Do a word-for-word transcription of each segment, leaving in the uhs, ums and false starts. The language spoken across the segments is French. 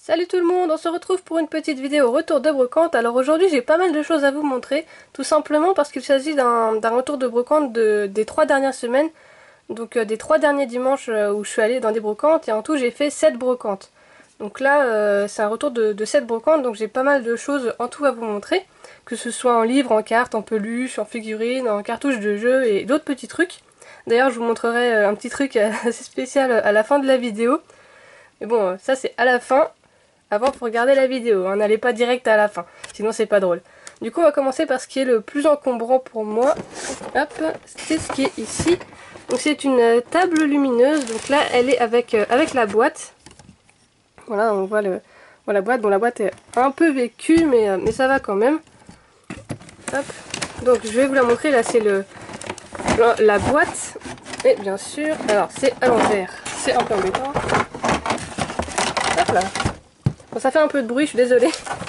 Salut tout le monde, on se retrouve pour une petite vidéo retour de brocante. Alors aujourd'hui j'ai pas mal de choses à vous montrer, tout simplement parce qu'il s'agit d'un retour de brocante de, des trois dernières semaines, donc euh, des trois derniers dimanches euh, où je suis allée dans des brocantes, et en tout j'ai fait sept brocantes. Donc là euh, c'est un retour de, de sept brocantes, donc j'ai pas mal de choses en tout à vous montrer, que ce soit en livre, en cartes, en peluche, en figurines, en cartouches de jeux et d'autres petits trucs. D'ailleurs je vous montrerai un petit truc assez spécial à la fin de la vidéo, mais bon ça c'est à la fin. Avant, faut regarder la vidéo, hein, n'allez pas direct à la fin, sinon c'est pas drôle. Du coup, on va commencer par ce qui est le plus encombrant pour moi. Hop, c'est ce qui est ici. Donc c'est une table lumineuse, donc là elle est avec, euh, avec la boîte. Voilà, on voit, le, voit la boîte. Bon, la boîte est un peu vécue, mais, euh, mais ça va quand même. Hop, donc je vais vous la montrer, là c'est le, le la boîte. Et bien sûr, alors c'est à l'envers, c'est un peu embêtant. Hop là. Bon, ça fait un peu de bruit, je suis désolée.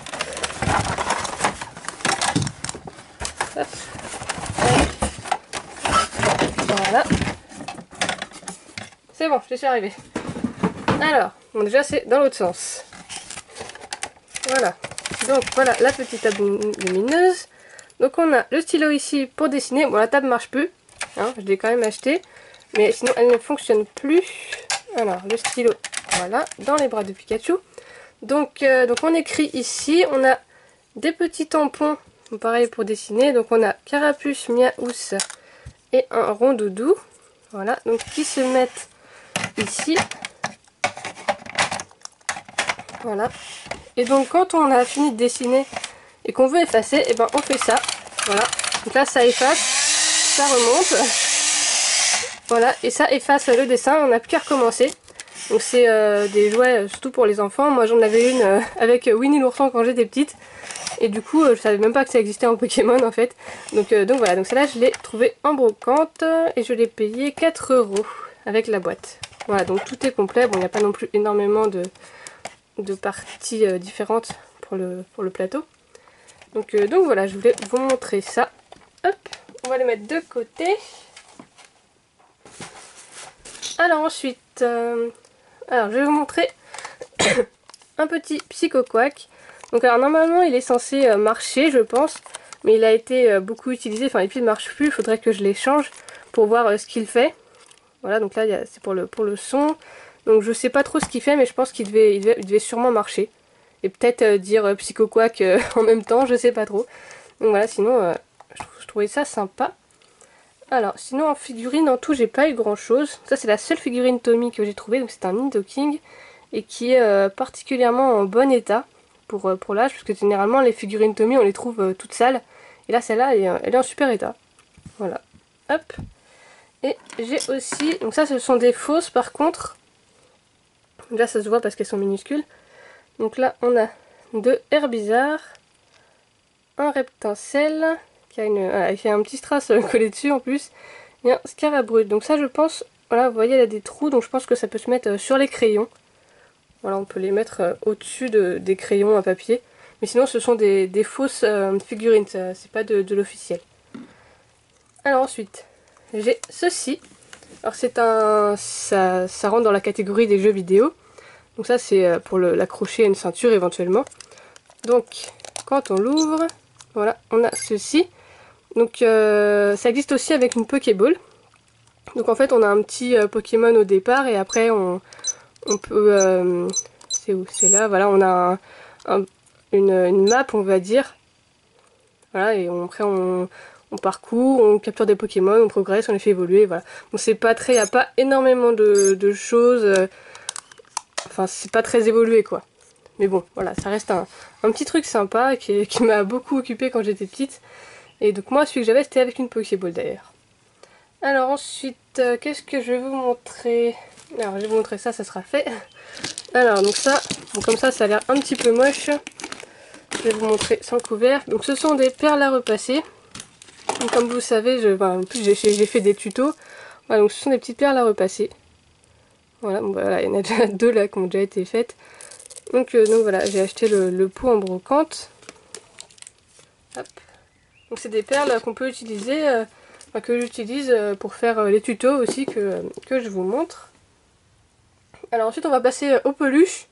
Hop. Voilà. C'est bon, je suis arrivée. Alors, bon, déjà c'est dans l'autre sens. Voilà. Donc voilà la petite table lumineuse. Donc on a le stylo ici pour dessiner. Bon, la table marche plus, hein, je l'ai quand même acheté, mais sinon elle ne fonctionne plus. Alors le stylo, voilà, dans les bras de Pikachu. Donc, euh, donc on écrit ici, on a des petits tampons, pareil pour dessiner. Donc on a Carapuce, Miaouss et un Rondoudou. Voilà, donc qui se mettent ici. Voilà. Et donc quand on a fini de dessiner et qu'on veut effacer, et ben on fait ça. Voilà. Donc là ça efface, ça remonte. Voilà, et ça efface le dessin, on n'a plus qu'à recommencer. Donc c'est euh, des jouets euh, surtout pour les enfants. Moi j'en avais une euh, avec Winnie l'ourson quand j'étais petite. Et du coup euh, je savais même pas que ça existait en Pokémon en fait. Donc, euh, donc voilà, donc celle-là je l'ai trouvée en brocante et je l'ai payé quatre euros avec la boîte. Voilà, donc tout est complet. Bon, il n'y a pas non plus énormément de, de parties euh, différentes pour le, pour le plateau. Donc, euh, donc voilà, je voulais vous montrer ça. Hop, on va les mettre de côté. Alors ensuite... Euh, Alors, je vais vous montrer un petit Psycho Quack. Donc, alors, normalement, il est censé euh, marcher, je pense. Mais il a été euh, beaucoup utilisé. Enfin, et puis, il ne marche plus. Il faudrait que je l'échange pour voir euh, ce qu'il fait. Voilà, donc là, c'est pour le, pour le son. Donc, je sais pas trop ce qu'il fait, mais je pense qu'il devait, il devait, il devait sûrement marcher. Et peut-être euh, dire euh, Psycho Quack euh, en même temps, je sais pas trop. Donc, voilà, sinon, euh, je, je trouvais ça sympa. Alors, sinon, en figurine, en tout, j'ai pas eu grand chose. Ça, c'est la seule figurine Tommy que j'ai trouvée. Donc, c'est un Nidoking. Et qui est euh, particulièrement en bon état pour, euh, pour l'âge. Parce que généralement, les figurines Tommy, on les trouve euh, toutes sales. Et là, celle-là, elle, est, elle est en super état. Voilà. Hop. Et j'ai aussi... Donc ça, ce sont des fausses, par contre. Là, ça se voit parce qu'elles sont minuscules. Donc là, on a deux Herbizarre. Un Reptincelle. Qui a une, voilà, il fait un petit strass collé dessus en plus, et un Scarabrute. Donc ça je pense, voilà, vous voyez elle a des trous, donc je pense que ça peut se mettre sur les crayons. Voilà, on peut les mettre au-dessus de, des crayons à papier. Mais sinon ce sont des, des fausses euh, figurines, c'est pas de, de l'officiel. Alors ensuite, j'ai ceci. Alors c'est un... Ça, ça rentre dans la catégorie des jeux vidéo. Donc ça c'est pour l'accrocher à une ceinture éventuellement. Donc quand on l'ouvre, voilà, on a ceci. Donc euh, ça existe aussi avec une Pokéball. Donc en fait on a un petit euh, Pokémon au départ et après on, on peut... Euh, c'est où? C'est là, voilà, on a un, un, une, une map on va dire. Voilà, et on, après on, on parcourt, on capture des Pokémon, on progresse, on les fait évoluer, voilà. Bon c'est pas très... Il n'y a pas énormément de, de choses... Euh, enfin c'est pas très évolué quoi. Mais bon, voilà, ça reste un, un petit truc sympa qui, qui m'a beaucoup occupé quand j'étais petite. Et donc moi celui que j'avais c'était avec une Pokéball d'ailleurs. Alors ensuite euh, qu'est-ce que je vais vous montrer? Alors je vais vous montrer ça, ça sera fait. Alors donc ça, bon, comme ça ça a l'air un petit peu moche. Je vais vous montrer sans couvercle. Donc ce sont des perles à repasser. Donc, comme vous savez, je, ben, en plus j'ai fait des tutos. Voilà, donc ce sont des petites perles à repasser. Voilà, bon, voilà, il y en a déjà deux là qui ont déjà été faites. Donc, euh, donc voilà, j'ai acheté le, le pot en brocante. Hop. Donc c'est des perles qu'on peut utiliser, euh, enfin, que j'utilise euh, pour faire euh, les tutos aussi que, que je vous montre. Alors ensuite on va passer euh, aux peluches.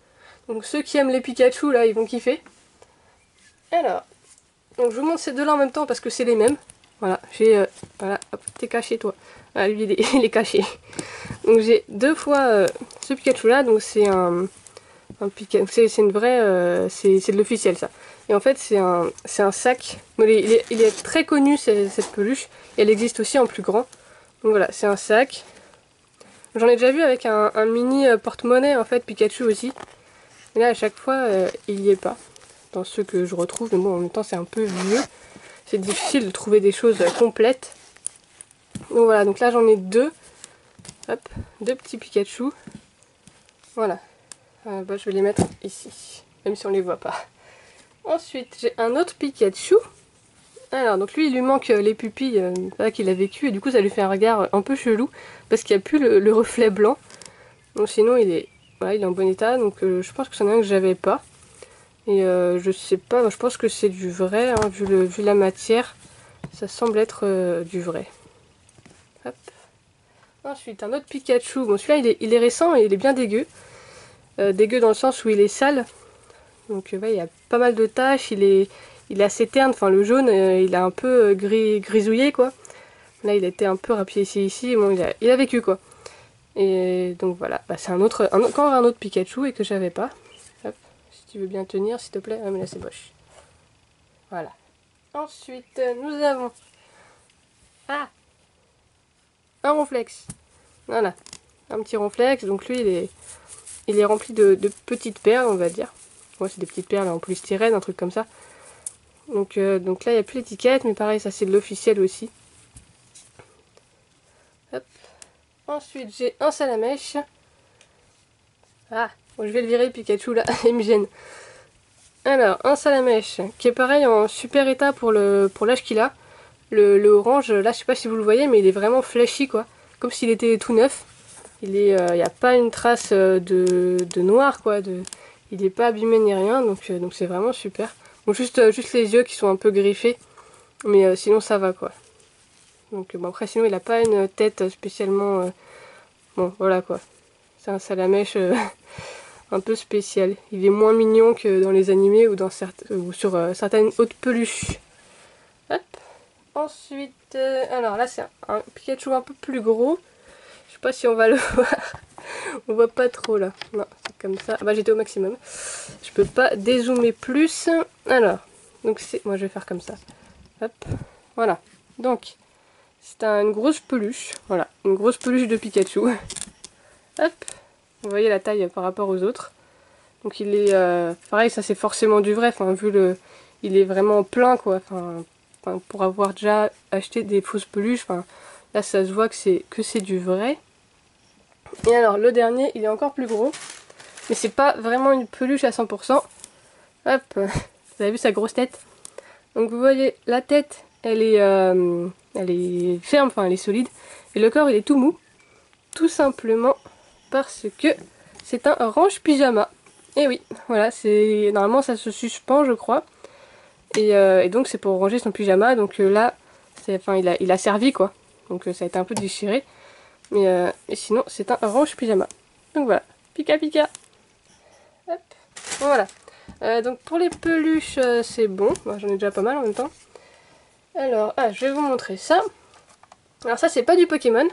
Donc ceux qui aiment les Pikachu là, ils vont kiffer. Alors, donc je vous montre ces deux là en même temps parce que c'est les mêmes. Voilà, j'ai... Euh, voilà, hop, t'es caché toi. Ah, lui il est, il est caché. Donc j'ai deux fois euh, ce Pikachu là, donc c'est un... un Pikachu, c'est une vraie... Euh, c'est de l'officiel ça. Et en fait c'est un, c'est un sac. Il est, il, est, il est très connu cette peluche. Et elle existe aussi en plus grand. Donc voilà, c'est un sac. J'en ai déjà vu avec un, un mini porte-monnaie en fait, Pikachu aussi. Mais là à chaque fois euh, il n'y est pas. Dans ceux que je retrouve, mais bon en même temps c'est un peu vieux. C'est difficile de trouver des choses complètes. Donc voilà, donc là j'en ai deux. Hop, deux petits Pikachu. Voilà. Euh, bah, je vais les mettre ici, même si on les voit pas. Ensuite, j'ai un autre Pikachu. Alors, donc lui, il lui manque les pupilles euh, qu'il a vécu, et du coup, ça lui fait un regard un peu chelou, parce qu'il n'y a plus le, le reflet blanc. Donc sinon, il est, voilà, il est en bon état, donc euh, je pense que c'en est un que j'avais pas. Et euh, je sais pas, je pense que c'est du vrai, hein, vu, le, vu la matière, ça semble être euh, du vrai. Hop. Ensuite, un autre Pikachu. Bon, celui-là, il est, il est récent et il est bien dégueu. Euh, dégueu dans le sens où il est sale. Donc, euh, ouais, il y a pas mal de taches. Il est, il est assez terne. Enfin, le jaune, euh, il a un peu euh, gris, grisouillé, quoi. Là, il était un peu rapiécé ici. Bon, il a, il a vécu, quoi. Et donc, voilà. Bah, c'est un autre, un, encore un autre Pikachu et que j'avais pas. Hop. Si tu veux bien tenir, s'il te plaît. Ah, mais là, c'est moche. Voilà. Ensuite, nous avons... Ah, un ronflex. Voilà, un petit ronflex. Donc lui, il est, il est rempli de, de petites perles, on va dire. Ouais, c'est des petites perles en polystyrène, un truc comme ça. Donc, euh, donc là, il n'y a plus l'étiquette, mais pareil, ça c'est de l'officiel aussi. Hop. Ensuite, j'ai un Salamèche. Ah, bon, je vais le virer, Pikachu, là, il me gêne. Alors, un Salamèche, qui est pareil en super état pour le pour l'âge qu'il a. Le, le orange, là, je sais pas si vous le voyez, mais il est vraiment flashy, quoi. Comme s'il était tout neuf. Il est, il euh, n'y a pas une trace de, de noir, quoi. De, il n'est pas abîmé ni rien, donc euh, donc c'est vraiment super. Bon, juste, euh, juste les yeux qui sont un peu griffés, mais euh, sinon ça va, quoi. Donc bon, après, sinon il n'a pas une tête spécialement... Euh, bon, voilà, quoi. C'est un Salamèche euh, un peu spécial. Il est moins mignon que dans les animés ou, dans certes, ou sur euh, certaines autres peluches. Hop. Ensuite, euh, alors là c'est un, un Pikachu un peu plus gros. Je sais pas si on va le voir. On voit pas trop là. Non, c'est comme ça. Ah bah j'étais au maximum. Je peux pas dézoomer plus. Alors, donc c'est... Moi je vais faire comme ça. Hop. Voilà. Donc, c'est un, une grosse peluche. Voilà, une grosse peluche de Pikachu. Hop. Vous voyez la taille par rapport aux autres. Donc il est... Euh, pareil, ça c'est forcément du vrai. Enfin, vu le... Il est vraiment plein quoi. Enfin, enfin pour avoir déjà acheté des fausses peluches. Enfin, là ça se voit que c'est que c'est du vrai. Et alors le dernier, il est encore plus gros. Mais c'est pas vraiment une peluche à cent pour cent. Hop, vous avez vu sa grosse tête. Donc vous voyez, la tête, elle est, euh, elle est ferme, enfin elle est solide. Et le corps, il est tout mou. Tout simplement parce que c'est un range pyjama. Et oui, voilà, c'est normalement ça se suspend, je crois. Et, euh, et donc c'est pour ranger son pyjama. Donc euh, là, enfin il a, il a servi quoi. Donc euh, ça a été un peu déchiré. Mais, euh, mais sinon, c'est un range pyjama. Donc voilà, pika pika. Hop, voilà. Euh, donc pour les peluches, euh, c'est bon. Bon, j'en ai déjà pas mal en même temps. Alors, ah, je vais vous montrer ça. Alors ça, c'est pas du Pokémon.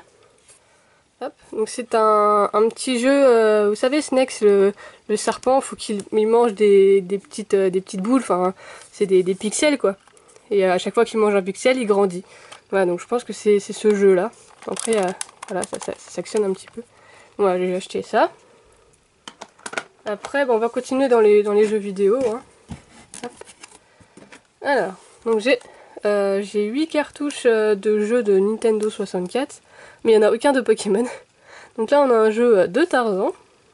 Hop, donc c'est un, un petit jeu, euh, vous savez, Snex, le, le serpent, faut qu'il il mange des, des, petites, euh, des petites boules, enfin, c'est des, des pixels, quoi. Et euh, à chaque fois qu'il mange un pixel, il grandit. Voilà, donc je pense que c'est ce jeu-là. Après, euh, voilà, ça, ça, ça s'actionne un petit peu. Voilà, j'ai acheté ça. Après, bon, on va continuer dans les, dans les jeux vidéo. Hein. Hop. Alors, donc j'ai euh, j'ai huit cartouches de jeux de Nintendo soixante-quatre, mais il n'y en a aucun de Pokémon. Donc là, on a un jeu de Tarzan.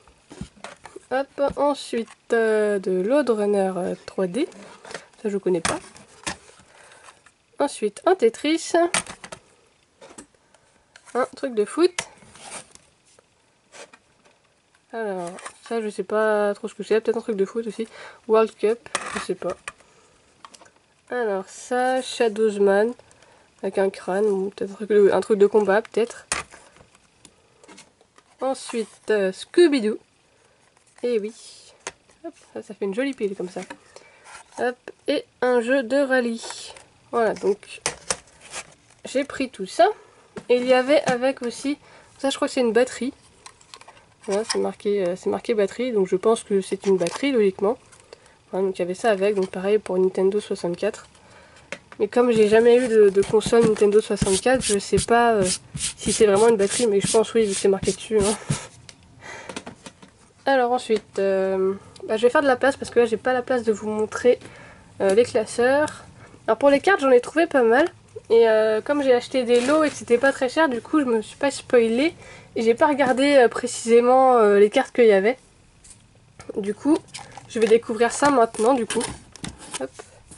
Hop, ensuite euh, de Lode Runner trois D. Ça, je connais pas. Ensuite, un Tetris. Un truc de foot. Alors, ça je sais pas trop ce que c'est, peut-être un truc de foot aussi. World Cup, je sais pas. Alors ça, Shadowsman, avec un crâne, peut-être un truc de, un truc de combat, peut-être. Ensuite, euh, Scooby-Doo. Et oui. Hop, ça, ça fait une jolie pile comme ça. Hop, et un jeu de rallye. Voilà, donc j'ai pris tout ça. Et il y avait avec aussi, ça je crois que c'est une batterie. Voilà, c'est marqué, euh, c'est marqué batterie, donc je pense que c'est une batterie logiquement. Voilà, donc il y avait ça avec, donc pareil pour Nintendo soixante-quatre. Mais comme j'ai jamais eu de, de console Nintendo soixante-quatre, je sais pas euh, si c'est vraiment une batterie, mais je pense oui vu que c'est marqué dessus. Hein. Alors ensuite, euh, bah, je vais faire de la place parce que là j'ai pas la place de vous montrer euh, les classeurs. Alors pour les cartes j'en ai trouvé pas mal. Et euh, comme j'ai acheté des lots et que c'était pas très cher, du coup je me suis pas spoilé. Et j'ai pas regardé euh, précisément euh, les cartes qu'il y avait. Du coup, je vais découvrir ça maintenant du coup. Hop.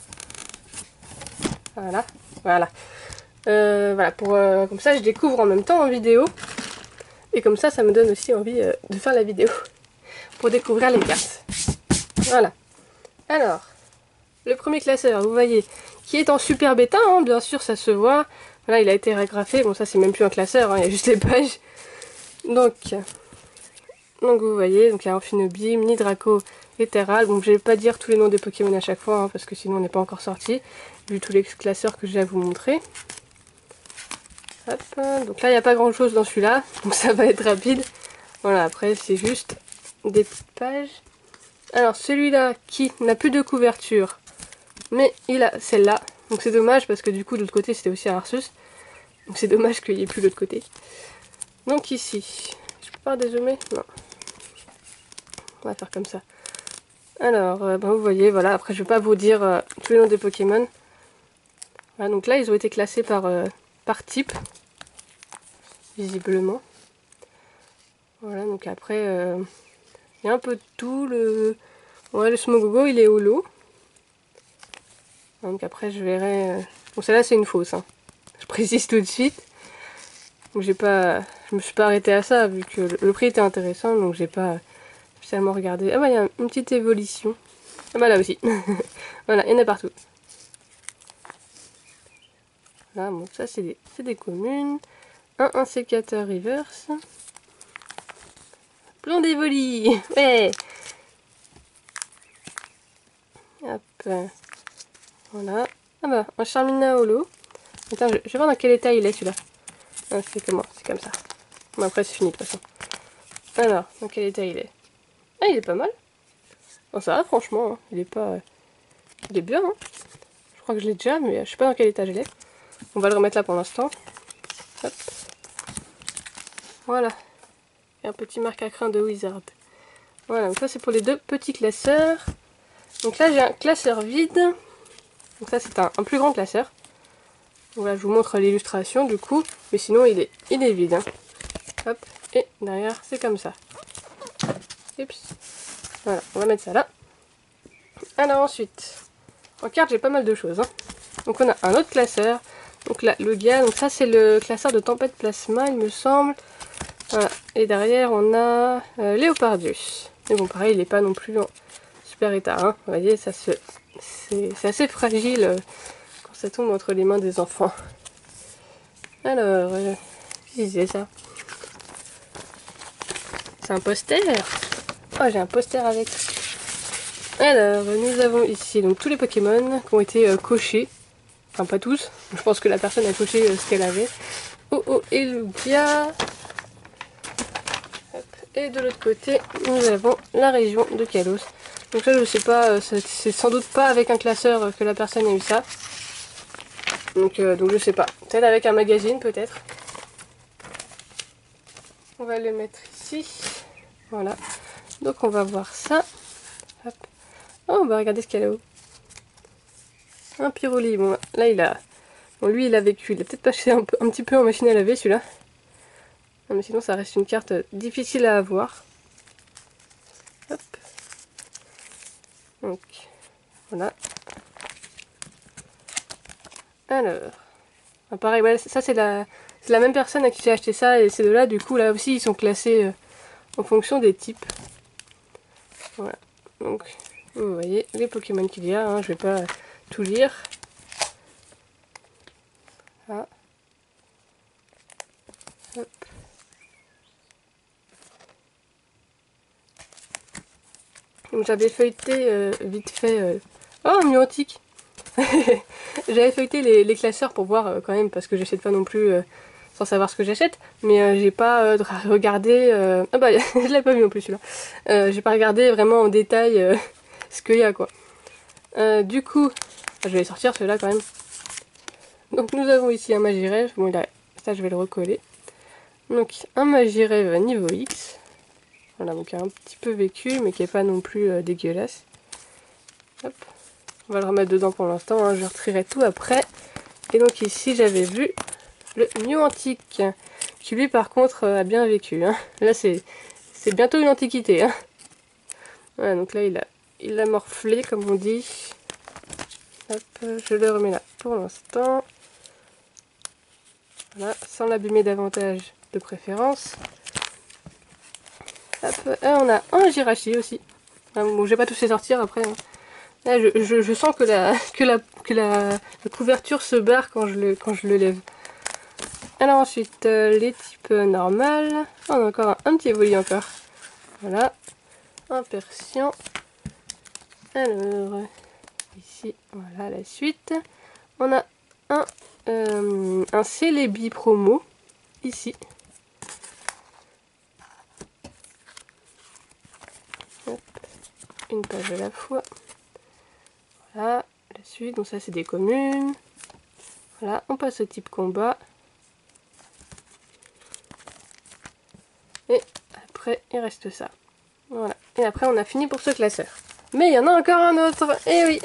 Voilà, voilà. Euh, voilà, pour, euh, comme ça je découvre en même temps en vidéo. Et comme ça, ça me donne aussi envie euh, de faire la vidéo. Pour découvrir les cartes. Voilà. Alors, le premier classeur, vous voyez, qui est en super bêta, hein, bien sûr, ça se voit. Voilà, il a été régrafé. Bon, ça, c'est même plus un classeur, hein, il y a juste les pages. Donc, donc vous voyez, donc il y a Amphinobim, Nidraco et Terral. Bon, je vais pas dire tous les noms des Pokémon à chaque fois, hein, parce que sinon on n'est pas encore sorti, vu tous les classeurs que j'ai à vous montrer. Hop, donc là, il n'y a pas grand chose dans celui-là, donc ça va être rapide. Voilà, après, c'est juste des petites pages. Alors, celui-là qui n'a plus de couverture, mais il a celle-là. Donc c'est dommage parce que du coup, de l'autre côté, c'était aussi un Arceus. Donc c'est dommage qu'il n'y ait plus de l'autre côté. Donc ici, je peux pas dézoomer? Non. On va faire comme ça. Alors, euh, ben vous voyez, voilà, après je vais pas vous dire euh, tous les noms des Pokémon. Voilà, donc là, ils ont été classés par, euh, par type, visiblement. Voilà, donc après, euh, il y a un peu de tout. Le, ouais, le Smogogo, il est holo. Donc après, je verrai... Euh... Bon, celle-là, c'est une fausse, hein. Je précise tout de suite. Donc j'ai pas... Je me suis pas arrêtée à ça, vu que le, le prix était intéressant, donc j'ai pas spécialement regardé. Ah bah, il y a une petite évolution. Ah bah là aussi. Voilà, il y en a partout. Là, bon, ça, c'est des, des communes. Un, un sécateur reverse. Plomb d'évoli. Ouais. Hop. Voilà. Ah bah, un Charmina holo. Attends, je, je vais voir dans quel état il est celui-là. Ah, c'est comment, c'est comme ça. Bon, après, c'est fini de toute façon. Alors, dans quel état il est? Ah, il est pas mal. Bon, ça va, franchement. Hein. Il est pas... Il est bien, hein. Je crois que je l'ai déjà, mais je sais pas dans quel état je l'ai. On va le remettre là pour l'instant. Hop. Voilà. Et un petit marque à crin de Wizard. Voilà, donc ça c'est pour les deux petits classeurs. Donc là j'ai un classeur vide. Donc ça c'est un, un plus grand classeur. Voilà, je vous montre l'illustration du coup. Mais sinon il est, il est vide. Hein. Hop. Et derrière c'est comme ça. Oups. Voilà, on va mettre ça là. Alors ensuite, en carte j'ai pas mal de choses. Hein. Donc on a un autre classeur. Donc là, le gars, donc ça c'est le classeur de Tempête Plasma il me semble. Voilà. Et derrière on a euh, Léopardius. Mais bon pareil il n'est pas non plus en super état. Hein. Vous voyez, ça se... c'est assez fragile euh, quand ça tombe entre les mains des enfants. Alors, euh, qu'est-ce que c'est ça? C'est un poster. Oh j'ai un poster avec. Alors nous avons ici donc tous les Pokémon qui ont été euh, cochés. Enfin pas tous. Je pense que la personne a coché euh, ce qu'elle avait. Oh oh et Lugia. Et de l'autre côté, nous avons la région de Kalos. Donc ça, je sais pas, c'est sans doute pas avec un classeur que la personne a eu ça. Donc, euh, donc je sais pas. Peut-être avec un magazine, peut-être. On va le mettre ici. Voilà. Donc on va voir ça. Hop. Oh, bah regardez ce qu'il y a là-haut. Un Pyroli. Bon, là il a... Bon, lui il a vécu. Il a peut-être passé un, peu, un petit peu en machine à laver celui-là. Non, mais sinon ça reste une carte difficile à avoir. Hop. Donc, voilà. Alors, ah, pareil, ouais, ça c'est la, la même personne à qui j'ai acheté ça et ces deux-là, du coup, là aussi, ils sont classés euh, en fonction des types. Voilà. Donc, vous voyez les Pokémon qu'il y a, hein, je vais pas tout lire. Ah. Hop. Donc j'avais feuilleté euh, vite fait... Euh... Oh, Mew Antique. J'avais feuilleté les, les classeurs pour voir euh, quand même, parce que j'achète pas non plus euh, sans savoir ce que j'achète. Mais euh, j'ai pas euh, regardé... Euh... Ah bah, je l'ai pas vu non plus celui-là. Euh, j'ai pas regardé vraiment en détail euh, ce qu'il y a, quoi. Euh, du coup, je vais sortir celui-là quand même. Donc nous avons ici un Magirev. Bon, il a... ça je vais le recoller. Donc un Magirev niveau X. Voilà, donc un petit peu vécu, mais qui est pas non plus euh, dégueulasse. Hop. On va le remettre dedans pour l'instant, hein. Je retirerai tout après. Et donc ici j'avais vu le Mew Antique, qui lui par contre euh, a bien vécu. Hein. Là c'est bientôt une antiquité. Hein. Voilà, donc là il a, il a morflé comme on dit. Hop, je le remets là pour l'instant. Voilà, sans l'abîmer davantage de préférence. Hop, et on a un Jirachi aussi. Bon, je vais pas tous les sortir après. Hein. Là, je, je, je sens que, la, que, la, que la, la couverture se barre quand je le, quand je le lève. Alors ensuite, euh, les types normales. Oh, on a encore un, un petit Evoli encore. Voilà. Un Persian. Alors, ici, voilà la suite. On a un, euh, un Celebi promo. Ici. Hop. Une page à la fois. Voilà, la suite, donc ça c'est des communes. Voilà, on passe au type combat. Et après, il reste ça. Voilà, et après on a fini pour ce classeur. Mais il y en a encore un autre, et oui.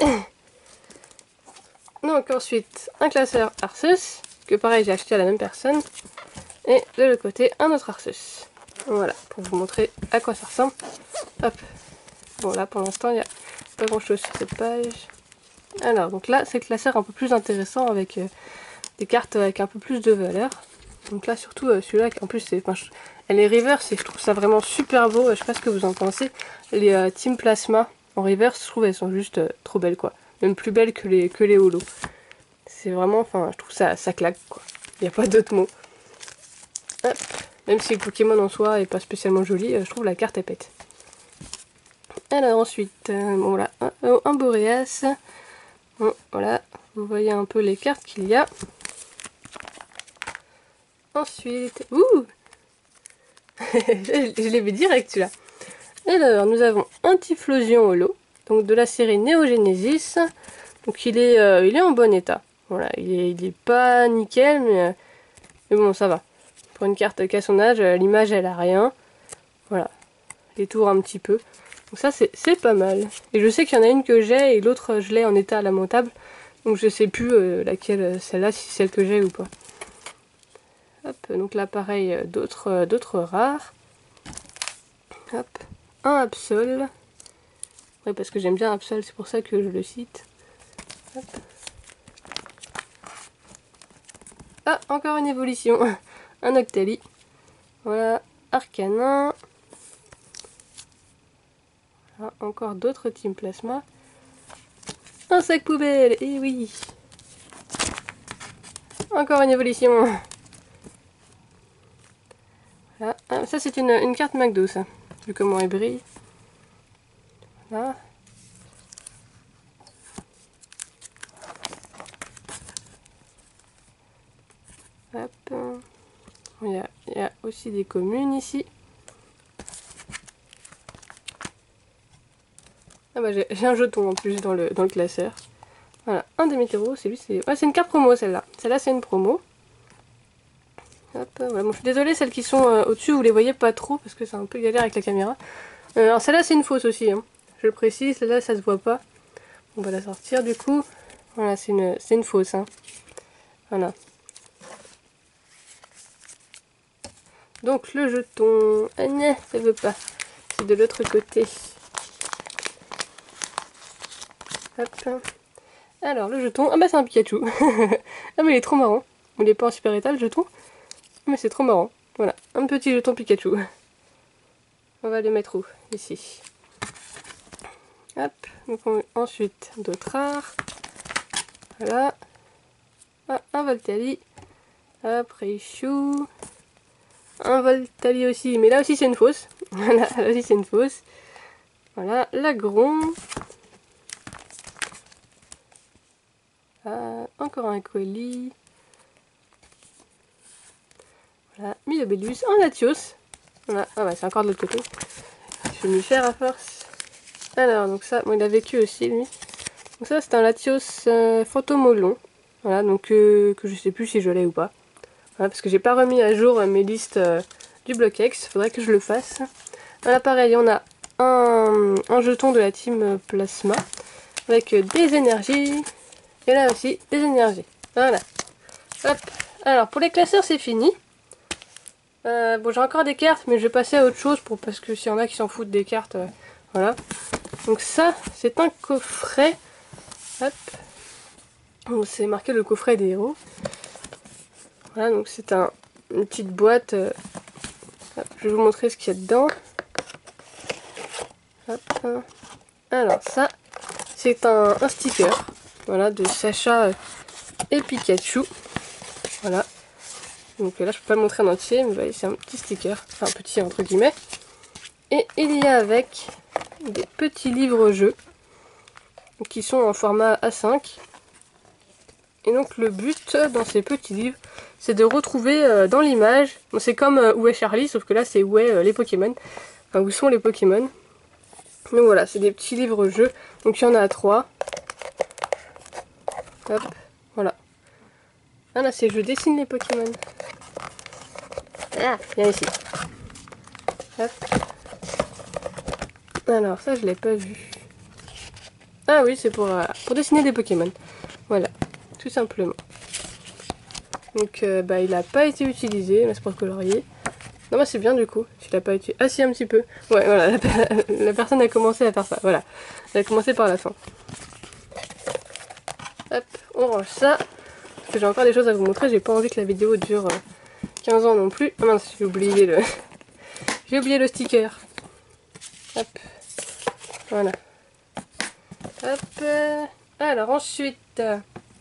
Donc ensuite, un classeur Arceus, que pareil j'ai acheté à la même personne. Et de l'autre côté, un autre Arceus. Voilà, pour vous montrer à quoi ça ressemble. Hop. Bon là pour l'instant, il n'y a pas grand chose sur cette page. Alors, donc là, c'est le classeur un peu plus intéressant avec euh, des cartes avec un peu plus de valeur. Donc là, surtout euh, celui-là, en plus, c'est, enfin, je, elle est reverse et je trouve ça vraiment super beau. Je sais pas ce que vous en pensez. Les euh, Team Plasma en reverse, je trouve elles sont juste euh, trop belles, quoi. Même plus belles que les, que les holos. C'est vraiment, enfin, je trouve ça, ça claque, quoi. Il n'y a pas d'autre mot. Hop. Même si le Pokémon en soi est pas spécialement joli, euh, je trouve la carte, elle pète. Alors ensuite, euh, bon voilà, un, un Boréas. Bon, voilà, vous voyez un peu les cartes qu'il y a. Ensuite, ouh je l'ai vu direct celui-là. Alors, nous avons un Typhlosion holo, donc de la série Néogénésis. Donc il est, euh, il est en bon état. Voilà, il est, il est pas nickel, mais, euh, mais bon, ça va. Pour une carte qu'à son âge, l'image elle a rien. Voilà, les tours un petit peu. Donc ça c'est pas mal. Et je sais qu'il y en a une que j'ai et l'autre je l'ai en état lamentable. Donc je sais plus euh, laquelle, celle-là, si c'est celle que j'ai ou pas. Hop, donc là pareil, d'autres euh, d'autres rares. Hop, un Absol. Ouais, parce que j'aime bien Absol, c'est pour ça que je le cite. Hop. Ah, encore une évolution. Un Octali. Voilà, Arcanin. Voilà, encore d'autres Team Plasma. Un sac poubelle, et oui. Encore une évolution. Voilà. Ah, ça c'est une, une carte McDo, ça. Vu comment elle brille. Voilà. Hop. Il y a, il y a aussi des communes ici. Ah bah j'ai un jeton en plus dans le, dans le classeur. Voilà, un Démétéro, c'est lui, c'est... Ouais, c'est une carte promo celle-là. Celle-là c'est une promo. Hop, voilà. Bon, je suis désolée, celles qui sont euh, au-dessus, vous les voyez pas trop parce que c'est un peu galère avec la caméra. Euh, alors celle-là c'est une fausse aussi, hein. Je le précise, celle-là ça se voit pas. On va la sortir du coup. Voilà, c'est une, c'est une fausse. Hein. Voilà. Donc le jeton, ah non, ça veut pas. C'est de l'autre côté. Hop. Alors le jeton, ah bah c'est un Pikachu. Ah mais il est trop marrant. Il est pas en super état le jeton. Mais c'est trop marrant. Voilà, un petit jeton Pikachu. On va le mettre où? Ici. Hop, donc on... ensuite d'autres rares. Voilà. Ah, un Voltali. Après Chou. Un Voltali aussi, mais là aussi c'est une fausse. Voilà, là aussi c'est une fausse. Voilà, l'agron. Ah, encore un colis. Voilà, Milobellus, un Latios. Voilà, ah ouais, c'est encore de l'autre côté. Je vais m'y faire à force. Alors, donc ça, bon, il a vécu aussi lui. Donc ça, c'est un Latios euh, Fantomolon. Voilà, donc euh, que je sais plus si je l'ai ou pas. Voilà, parce que j'ai pas remis à jour euh, mes listes euh, du Block-X. Faudrait que je le fasse. Voilà, pareil, on a un, un jeton de la team Plasma avec euh, des énergies. Et là aussi, des énergies. Voilà. Hop. Alors, pour les classeurs, c'est fini. Euh, bon, j'ai encore des cartes, mais je vais passer à autre chose pour, parce que s'il y en a qui s'en foutent des cartes, euh, voilà. Donc ça, c'est un coffret. Hop. C'est marqué le coffret des héros. Voilà, donc c'est un, une petite boîte. Euh, hop, je vais vous montrer ce qu'il y a dedans. Hop. Alors ça, c'est un, un sticker. Voilà, de Sacha et Pikachu. Voilà. Donc là, je peux pas le montrer en entier, mais voilà, c'est un petit sticker. Enfin, petit entre guillemets. Et il y a avec des petits livres-jeux qui sont en format A cinq. Et donc le but dans ces petits livres, c'est de retrouver euh, dans l'image, bon, c'est comme euh, Où est Charlie, sauf que là c'est Où est euh, les Pokémon, enfin où sont les Pokémon. Donc voilà, c'est des petits livres-jeux, donc il y en a trois. Hop, voilà. Ah là c'est je dessine les Pokémon. Ah, viens ici. Hop. Alors ça je l'ai pas vu. Ah oui, c'est pour, euh, pour dessiner des Pokémon. Voilà, tout simplement. Donc euh, bah, il n'a pas été utilisé, mais c'est pour colorier. Non bah c'est bien du coup, il a pas été... Ah si, un petit peu. Ouais voilà, la, la personne a commencé à faire ça, voilà. Elle a commencé par la fin. Hop, on range ça. Parce que j'ai encore des choses à vous montrer, j'ai pas envie que la vidéo dure euh, quinze ans non plus. Ah mince, j'ai oublié le... j'ai oublié le sticker. Hop, voilà. Hop, euh... alors ensuite... Euh...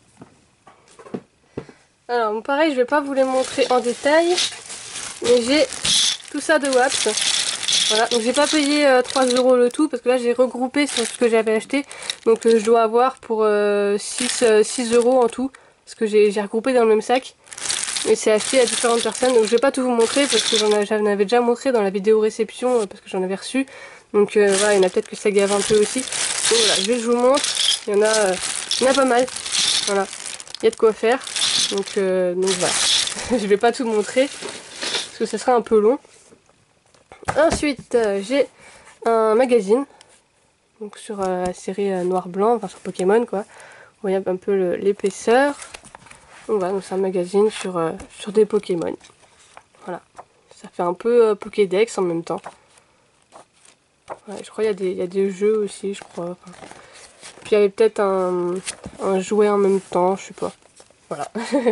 Alors bon, pareil, je vais pas vous les montrer en détail. Mais j'ai tout ça de Waps. Voilà, donc j'ai pas payé euh, trois euros le tout parce que là j'ai regroupé sur ce que j'avais acheté. Donc euh, je dois avoir pour euh, six euros en tout. Parce que j'ai regroupé dans le même sac. Et c'est acheté à différentes personnes. Donc je vais pas tout vous montrer parce que j'en avais déjà montré dans la vidéo réception euh, parce que j'en avais reçu. Donc euh, voilà, il y en a peut-être que ça gave un peu aussi. Donc voilà, je vous montre. Il y en a, euh, il y en a pas mal. Voilà, il y a de quoi faire. Donc, euh, donc voilà, je vais pas tout montrer. Parce que ça sera un peu long. Ensuite, euh, j'ai un magazine. Donc sur euh, la série euh, Noir-Blanc, enfin sur Pokémon quoi. Vous voyez un peu l'épaisseur. Donc voilà, donc c'est un magazine sur, euh, sur des Pokémon. Voilà. Ça fait un peu euh, Pokédex en même temps. Ouais, je crois qu'il y, y a des jeux aussi, je crois. Enfin, puis il y avait peut-être un, un jouet en même temps, je sais pas. Voilà.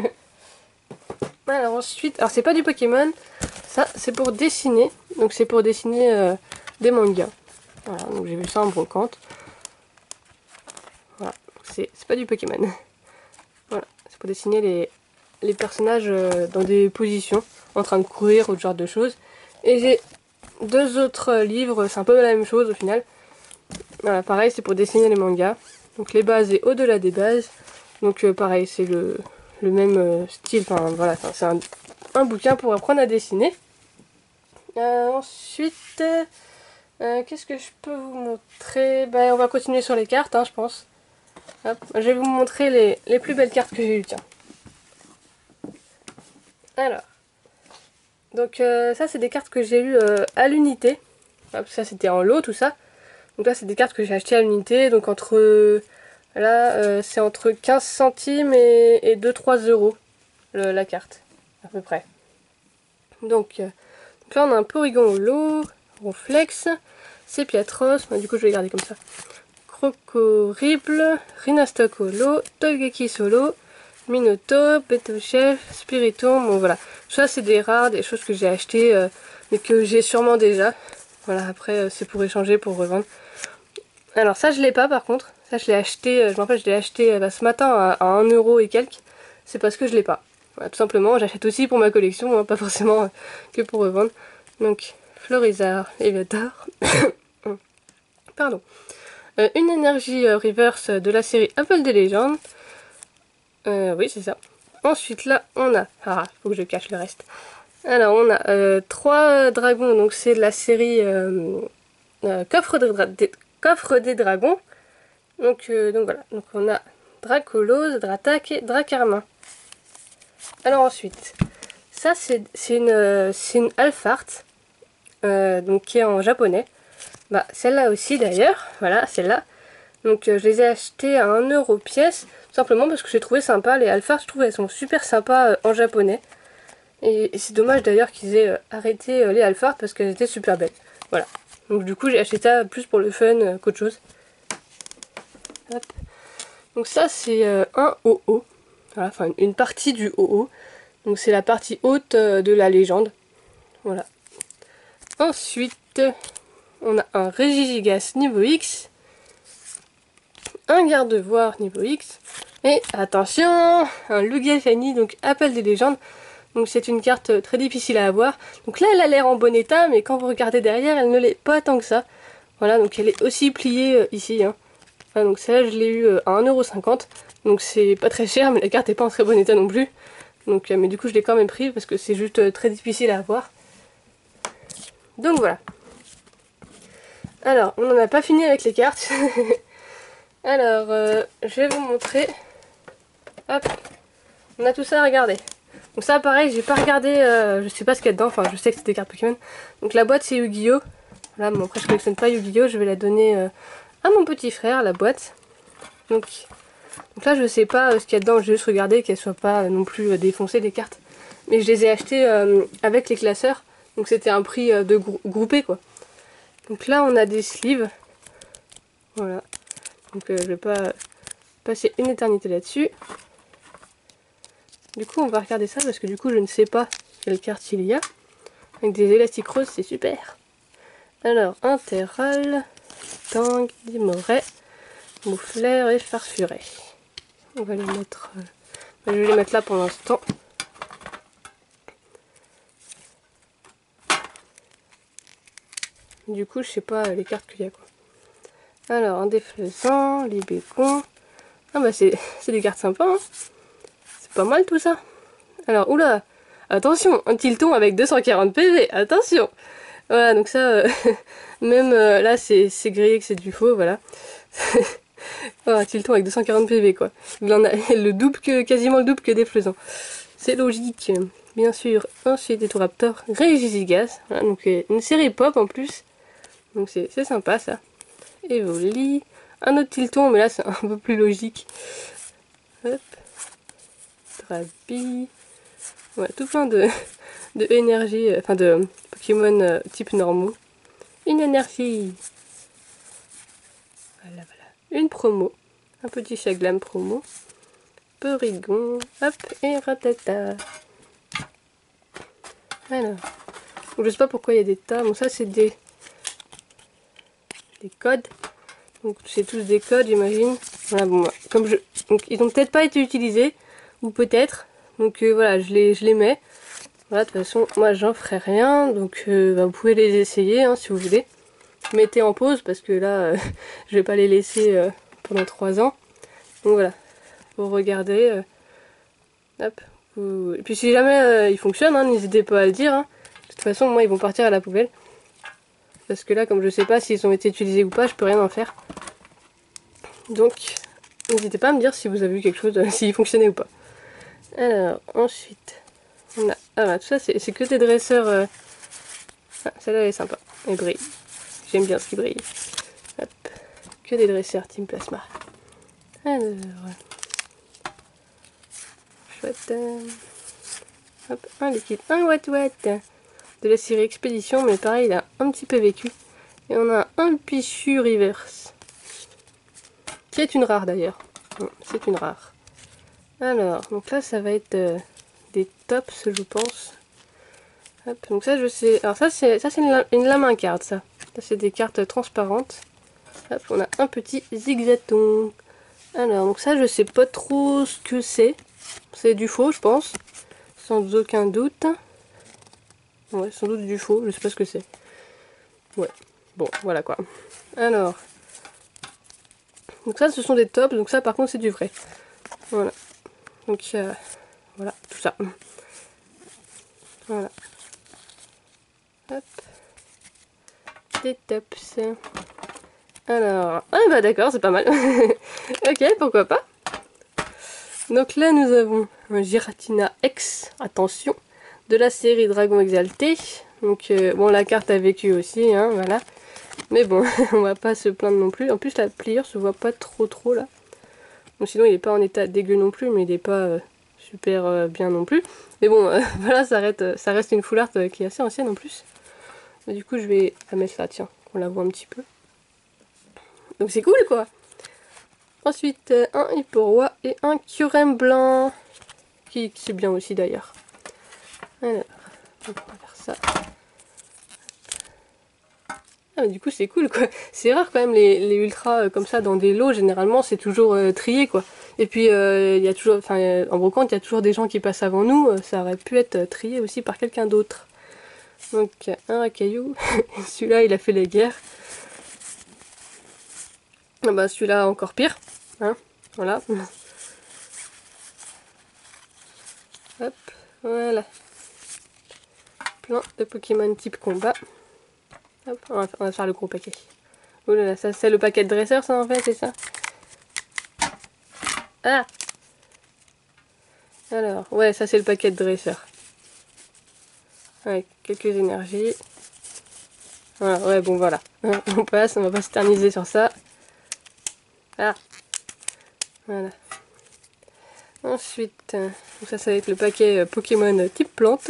Alors ensuite, alors c'est pas du Pokémon. Ça, c'est pour dessiner. Donc c'est pour dessiner euh, des mangas. Voilà, donc j'ai vu ça en brocante. Voilà, c'est pas du Pokémon. Voilà, c'est pour dessiner les, les personnages euh, dans des positions, en train de courir ou ce genre de choses. Et j'ai deux autres livres, c'est un peu la même chose au final. Voilà, pareil, c'est pour dessiner les mangas. Donc les bases et au-delà des bases. Donc euh, pareil, c'est le, le même euh, style. Enfin voilà, c'est un, un bouquin pour apprendre à dessiner. Euh, ensuite, euh, qu'est-ce que je peux vous montrer? Ben, on va continuer sur les cartes, hein, je pense. Hop, je vais vous montrer les, les plus belles cartes que j'ai eues, tiens. Alors, donc euh, ça c'est des cartes que j'ai eues euh, à l'unité. Ça c'était en lot tout ça. Donc là c'est des cartes que j'ai achetées à l'unité. Donc entre, euh, là euh, c'est entre quinze centimes et, et deux trois euros le, la carte, à peu près. Donc, euh, donc là on a un Porygon au lot, Ronflex, Sepiatros, bah, du coup je vais les garder comme ça. Crocorible, Rhinastock au lot, Togekiss solo, Minotaur, Petochef, Spiritomb, bon voilà. Ça c'est des rares, des choses que j'ai achetées, euh, mais que j'ai sûrement déjà. Voilà, après euh, c'est pour échanger, pour revendre. Alors ça je l'ai pas par contre, ça je l'ai acheté, euh, je me rappelle je l'ai acheté euh, bah, ce matin à, à un euro et quelques. C'est parce que je l'ai pas. Voilà, tout simplement, j'achète aussi pour ma collection, hein, pas forcément euh, que pour revendre. Donc Florizard, Eviator, Pardon. Euh, une énergie euh, reverse de la série Apple des légendes. Euh, oui, c'est ça. Ensuite, là, on a... Ah, faut que je cache le reste. Alors, on a euh, trois dragons, donc c'est de la série euh, euh, Coffre, de dra des, Coffre des dragons. Donc, euh, donc voilà, donc on a Dracolos, Dratak et Dracarmin. Alors ensuite, ça c'est une, euh, une Alphart, euh, donc qui est en japonais. Bah, celle-là aussi d'ailleurs, voilà, celle-là. Donc euh, je les ai achetées à un euro pièce, simplement parce que j'ai trouvé sympa. Les Alpharts, je trouve elles sont super sympas euh, en japonais. Et, et c'est dommage d'ailleurs qu'ils aient euh, arrêté euh, les Alpharts parce qu'elles étaient super belles. Voilà. Donc du coup j'ai acheté ça plus pour le fun euh, qu'autre chose. Hop. Donc ça c'est euh, un O O. Voilà, enfin une partie du O O. Donc c'est la partie haute euh, de la légende. Voilà. Ensuite, on a un Regigigas niveau X. Un garde-voir niveau X. Et attention, un Lugiafani, donc Appel des légendes. Donc c'est une carte très difficile à avoir. Donc là elle a l'air en bon état, mais quand vous regardez derrière, elle ne l'est pas tant que ça. Voilà, donc elle est aussi pliée euh, ici. Hein. Voilà, donc celle-là je l'ai eu euh, à un euro cinquante. Donc c'est pas très cher, mais la carte n'est pas en très bon état non plus. Donc, euh, mais du coup je l'ai quand même pris parce que c'est juste euh, très difficile à avoir. Donc voilà. Alors, on n'en a pas fini avec les cartes. Alors, euh, je vais vous montrer. Hop. On a tout ça à regarder. Donc ça pareil, j'ai pas regardé, euh, je sais pas ce qu'il y a dedans, enfin je sais que c'est des cartes Pokémon. Donc la boîte c'est Yu-Gi-Oh! Voilà, bon après je collectionne pas Yu-Gi-Oh! Je vais la donner euh, à mon petit frère, la boîte. Donc, donc là je sais pas euh, ce qu'il y a dedans, j'ai juste regardé qu'elles soient pas euh, non plus euh, défoncées les cartes. Mais je les ai achetées euh, avec les classeurs, donc c'était un prix euh, de grou groupé quoi. Donc là on a des sleeves. Voilà. Donc euh, je vais pas passer une éternité là-dessus. Du coup on va regarder ça parce que du coup je ne sais pas quelle carte il y a. Avec des élastiques roses, c'est super. Alors, Interral, Tang, Dimoret, Moufleur et Farfuret. On va les mettre... Euh... Je vais les mettre là pour l'instant. Du coup, je sais pas les cartes qu'il y a quoi. Alors, un déflaisant, Libécon. Ah bah c'est des cartes sympas, hein. C'est pas mal tout ça. Alors, oula, attention, un Tilton avec deux cent quarante P V, attention. Voilà, donc ça, euh, même euh, là c'est grillé que c'est du faux, voilà. Voilà, Tilton avec deux cent quarante P V quoi. Il en a le double que, quasiment le double que des Fleusans. C'est logique. Bien sûr, ensuite des Raptor, Regigigas, voilà, donc euh, une série pop en plus. Donc c'est sympa ça. Evoli, un autre Tilton, mais là c'est un peu plus logique. Hop. Drabi. Ouais, tout plein de, de énergie, euh, enfin de Pokémon euh, type normaux. Une énergie. Voilà, voilà. Une promo. Un petit Chaglam promo. Porygon. Hop, et Ratata. Voilà. Donc, je sais pas pourquoi il y a des tas. Bon, ça, c'est des... des codes. Donc, c'est tous des codes, j'imagine. Voilà, bon, comme je... Donc, ils ont peut-être pas été utilisés. Ou peut-être. Donc, euh, voilà, je les, je les mets. Voilà, de toute façon, moi, j'en ferai rien. Donc, euh, bah, vous pouvez les essayer, hein, si vous voulez. Mettez en pause parce que là euh, je vais pas les laisser euh, pendant trois ans. Donc voilà, vous regardez. Euh, hop, vous... Et puis si jamais euh, ils fonctionnent, hein, n'hésitez pas à le dire. Hein. De toute façon, moi ils vont partir à la poubelle. Parce que là, comme je sais pas s'ils ont été utilisés ou pas, je peux rien en faire. Donc, n'hésitez pas à me dire si vous avez vu quelque chose, euh, s'ils fonctionnaient ou pas. Alors, ensuite, on a... Ah bah, tout ça, c'est que des dresseurs... Euh... Ah, celle-là elle est sympa, elle brille. J'aime bien ce qui brille. Hop. Que des dresseurs Team Plasma. Alors. Chouette. Hop. Un liquide. Un Wat Wat. De la série Expédition. Mais pareil, il a un petit peu vécu. Et on a un Pichu Reverse. Qui est une rare d'ailleurs. C'est une rare. Alors. Donc là, ça va être euh, des tops, je pense. Hop. Donc ça, je sais. Alors ça, c'est ça c'est une, une la main carte, ça. Ça, c'est des cartes transparentes. Hop, on a un petit zigzaton. Alors, donc ça, je sais pas trop ce que c'est. C'est du faux, je pense. Sans aucun doute. Ouais, sans doute du faux, je sais pas ce que c'est. Ouais. bon, voilà quoi. Alors, donc ça, ce sont des tops, donc ça, par contre, c'est du vrai. Voilà. Donc, euh, voilà, tout ça. Voilà. Hop. Des tops. Alors, ah bah d'accord, c'est pas mal. Ok, pourquoi pas. Donc là, nous avons un Giratina X, attention, de la série Dragon Exalté. Donc, euh, bon, la carte a vécu aussi, hein, voilà. Mais bon, on va pas se plaindre non plus. En plus, la pliure se voit pas trop trop là. Bon, sinon, il est pas en état dégueu non plus, mais il est pas euh, super euh, bien non plus. Mais bon, euh, voilà, ça reste, ça reste une full art euh, qui est assez ancienne en plus. Mais du coup, je vais la mettre là, tiens, qu'on la voit un petit peu. Donc c'est cool quoi. Ensuite, euh, un Hipporoi et un Kyurem blanc. Qui, qui c'est bien aussi d'ailleurs. Alors, on va faire ça. Ah mais du coup c'est cool quoi. C'est rare quand même les, les ultras euh, comme ça dans des lots, généralement c'est toujours euh, trié quoi. Et puis euh, il y a toujours, enfin euh, en brocante il y a toujours des gens qui passent avant nous, euh, ça aurait pu être euh, trié aussi par quelqu'un d'autre. Donc un racaillou, celui-là il a fait les guerres. Ah bah celui-là encore pire, hein, voilà. Hop, voilà. Plein de Pokémon type combat. Hop, on va, on va faire le gros paquet. Oh là là, ça c'est le paquet de dresseurs ça en fait, c'est ça? Ah! Alors, ouais, ça c'est le paquet de dresseurs. Avec quelques énergies. Voilà, ouais, bon voilà. On passe, on va pas s'éterniser sur ça. Ah! Voilà. Ensuite, euh, ça, ça va être le paquet euh, Pokémon type plante.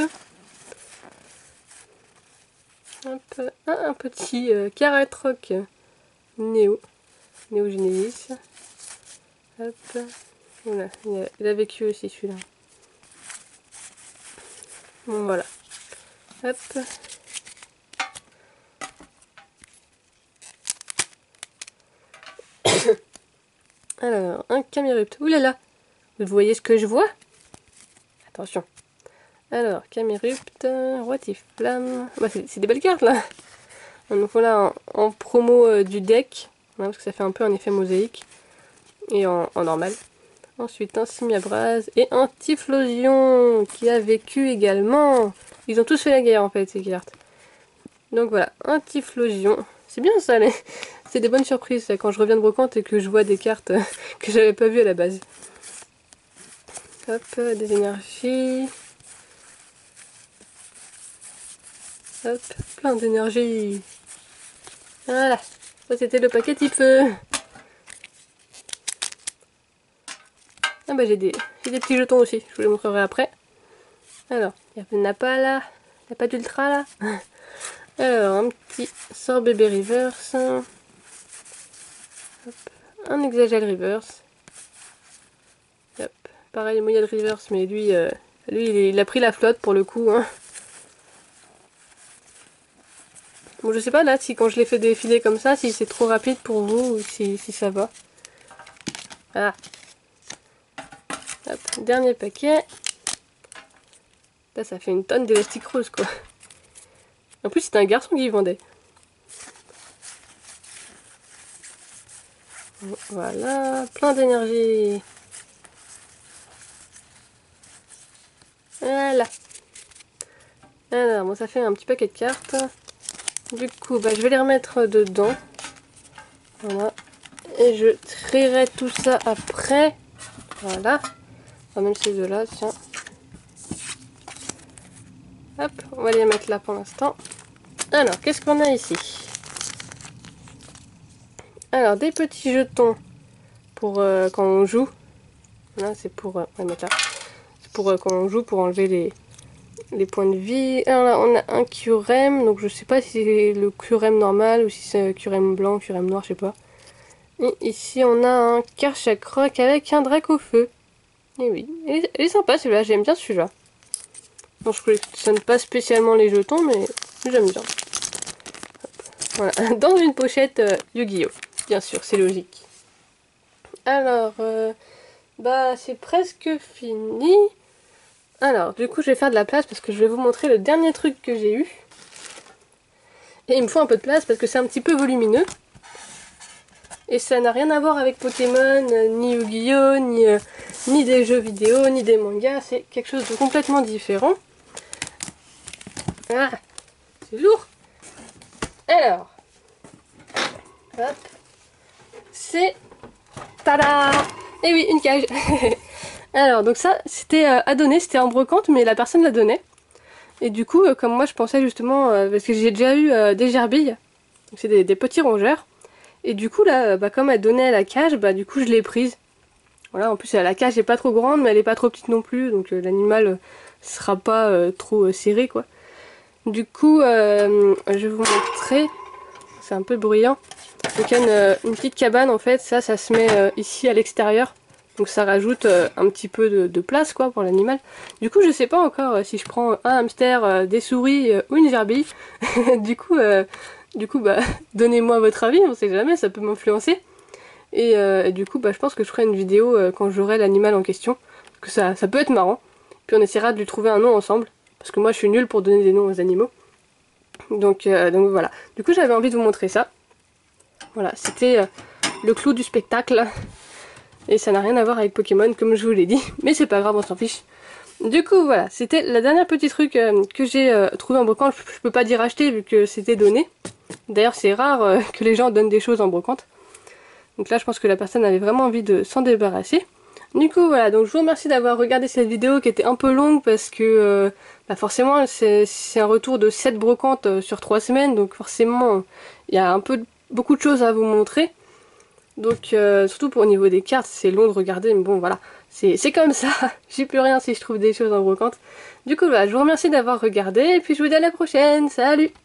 Hop, ah, un petit euh, Caretrock Néo. Néo-Genesis. Hop. Voilà, il a, il a vécu aussi celui-là. Bon, voilà. Hop. Alors, un Camerupt. Ouh là là! Vous voyez ce que je vois? Attention. Alors, Camerupt, Roitiflamme. Bah, c'est des belles cartes là. Donc voilà, en, en promo euh, du deck, voilà, parce que ça fait un peu un effet mosaïque. Et en, en normal. Ensuite, un Simiabras et un Typhlosion qui a vécu également. Ils ont tous fait la guerre en fait, ces cartes. Donc voilà, un Typhlosion. C'est bien ça, les... c'est des bonnes surprises ça, quand je reviens de brocante et que je vois des cartes euh, que j'avais pas vues à la base. Hop, des énergies. Hop, plein d'énergie. Voilà, ça c'était le paquet type feu. Ah bah j'ai des, des petits jetons aussi, je vous les montrerai après. Alors, il n'y a pas là, il n'y a pas d'ultra là. Alors, un petit sort bébé reverse. Hop, un exagel reverse. Hop, pareil, moi il y a le reverse, mais lui, euh, lui il, il a pris la flotte pour le coup. Hein. Bon, je sais pas là si quand je l'ai fait défiler comme ça, si c'est trop rapide pour vous ou si, si ça va. Ah. Hop, dernier paquet. Là, ça fait une tonne d'élastique rose quoi. En plus, c'était un garçon qui vendait. Voilà, plein d'énergie. Voilà. Alors, bon, ça fait un petit paquet de cartes. Du coup, bah, je vais les remettre dedans. Voilà. Et je trierai tout ça après. Voilà. Enfin, même ces deux-là, tiens. Hop, on va les mettre là pour l'instant. Alors, qu'est-ce qu'on a ici? Alors, des petits jetons pour euh, quand on joue. Là, c'est pour... Euh, on va mettre là. C'est pour euh, quand on joue, pour enlever les, les points de vie. Alors là, on a un Kyurem. Donc, je sais pas si c'est le Kyurem normal ou si c'est un Kyurem blanc, Kyurem noir, je sais pas. Et ici, on a un Karchakroc avec un Drac au feu. Et oui, il est, il est sympa celui-là, j'aime bien celui-là. Bon, je collectionne pas spécialement les jetons, mais j'aime bien. Hop. Voilà, dans une pochette euh, Yu-Gi-Oh! Bien sûr, c'est logique. Alors, euh, bah c'est presque fini. Alors, du coup, je vais faire de la place parce que je vais vous montrer le dernier truc que j'ai eu. Et il me faut un peu de place parce que c'est un petit peu volumineux. Et ça n'a rien à voir avec Pokémon, ni Yu-Gi-Oh, ni, euh, ni des jeux vidéo, ni des mangas. C'est quelque chose de complètement différent. Ah, c'est lourd. Alors, hop, c'est... Tada! Et oui, une cage. Alors, donc ça, c'était euh, à donner, c'était en brocante, mais la personne la donnait. Et du coup, euh, comme moi, je pensais justement, euh, parce que j'ai déjà eu euh, des gerbilles, donc c'est des, des petits rongeurs. Et du coup, là, euh, bah, comme elle donnait la cage, bah du coup, je l'ai prise. Voilà, en plus, la cage est pas trop grande, mais elle est pas trop petite non plus, donc euh, l'animal euh, sera pas euh, trop euh, serré, quoi. Du coup, euh, je vais vous montrer. C'est un peu bruyant. Donc il y a une, une petite cabane en fait, ça, ça se met euh, ici à l'extérieur. Donc ça rajoute euh, un petit peu de, de place quoi pour l'animal. Du coup je sais pas encore euh, si je prends un hamster, euh, des souris euh, ou une gerbille. du coup, euh, du coup bah donnez-moi votre avis, on sait jamais, ça peut m'influencer. Et, euh, et du coup bah je pense que je ferai une vidéo euh, quand j'aurai l'animal en question. Parce que ça, ça peut être marrant. Puis on essaiera de lui trouver un nom ensemble. Parce que moi je suis nulle pour donner des noms aux animaux. Donc, euh, donc voilà. Du coup j'avais envie de vous montrer ça. Voilà, c'était euh, le clou du spectacle. Et ça n'a rien à voir avec Pokémon comme je vous l'ai dit. Mais c'est pas grave, on s'en fiche. Du coup voilà, c'était la dernière petit truc euh, que j'ai euh, trouvé en brocante. Je, je peux pas dire acheter vu que c'était donné. D'ailleurs c'est rare euh, que les gens donnent des choses en brocante. Donc là je pense que la personne avait vraiment envie de s'en débarrasser. Du coup voilà, donc je vous remercie d'avoir regardé cette vidéo qui était un peu longue parce que euh, bah forcément c'est un retour de sept brocantes euh, sur trois semaines. Donc forcément il y a un peu de, beaucoup de choses à vous montrer. Donc euh, surtout pour au niveau des cartes c'est long de regarder mais bon voilà. C'est comme ça, j'y peux rien si je trouve des choses en brocante. Du coup voilà, je vous remercie d'avoir regardé et puis je vous dis à la prochaine, salut!